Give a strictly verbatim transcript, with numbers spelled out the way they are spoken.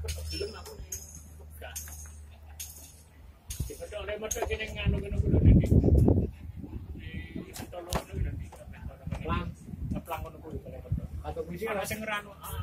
ketok film aku nih enggak diketok oleh motor kene nganu ngono kuwi di di tolong ngono di lang ngeplang ngono kuwi kalau ketok atau kuwi sing ora sing ngerano